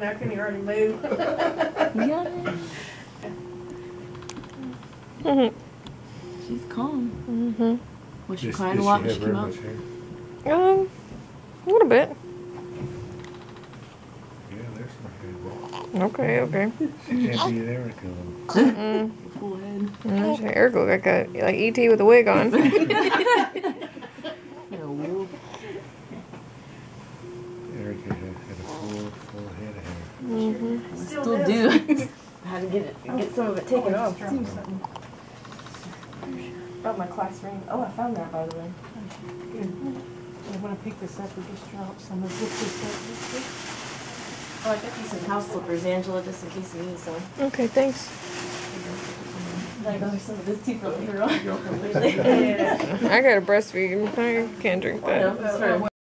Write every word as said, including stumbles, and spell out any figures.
How can you already move? Yunnin. Mm-hmm. She's calm. Mm-hmm. Was she Does- crying does a lot she when have she very came out? much hair? Um, a little bit. Yeah, there's my hair. Okay, okay. She can't be in Erica. Mm-mm. Full head. Mm, Eric look like a like E T with a wig on. No. Erica had, had a full, full head of hair. Mm-hmm. I still do. I had to get it, get some of it taken off too. Oh, my class ring. Oh, I found that by the way. Good. I want to pick this up or just drop some of this. Oh, I got you some house slippers, Angela, just in case you need some. Okay, thanks. I got her some of this too for later on. Yeah. I gotta breastfeed. I can't drink I know, that. that's right.